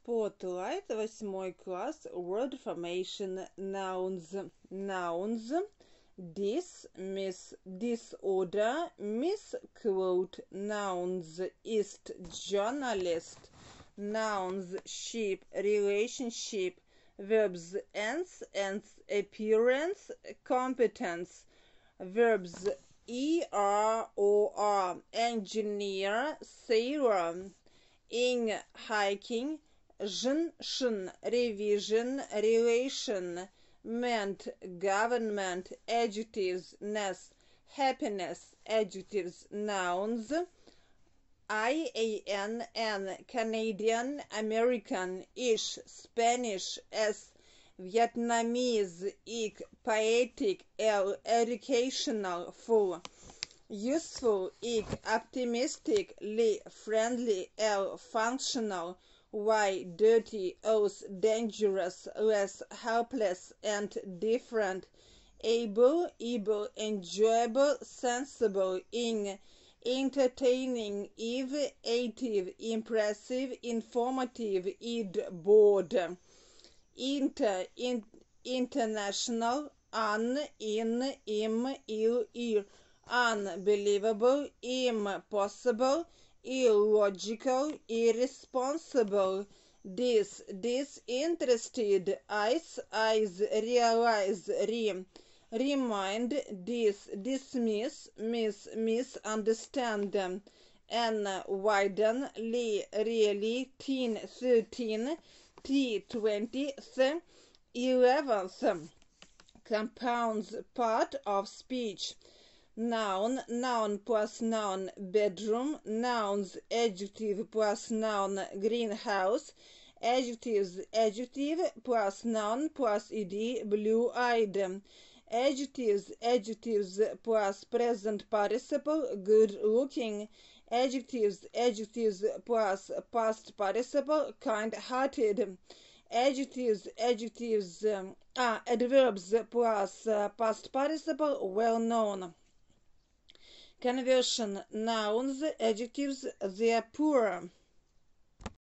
Spotlight, 8 класс, word formation, nouns. Nouns: dismiss, disorder, misquote. Nouns: ist, journalist. Nouns: ship, relationship. Verbs: ends, appearance, competence. Verbs: or, engineer, sailor. In, hiking, shin, revision, relation. Meant, government. Adjectives: ness, happiness. Adjectives: nouns: IAN, Canadian, American. Ish, Spanish. S, Vietnamese. Ik, poetic. L, educational. Full, useful. Ik, optimistic. Li, friendly. L, functional. Y, dirty. Os, dangerous. Less, helpless and different. Able, enjoyable, sensible. In, entertaining. Eve, active, impressive, informative. Id, bored. International. In, im, ir. Unbelievable, impossible, illogical, irresponsible. Disinterested. Eyes, realize. Remind. Dismiss, misunderstand. Widen. Really. Teen, 13. T, 20th. 11th. Compounds, part of speech. Noun plus noun, bedroom. Nouns: adjective plus noun, greenhouse. Adjectives: adjective plus noun plus ed, blue-eyed. Adjectives plus present participle, good-looking. Adjectives plus past participle, kind-hearted. Adverbs plus past participle, well-known. Conversion: nouns, adjectives: they are poor.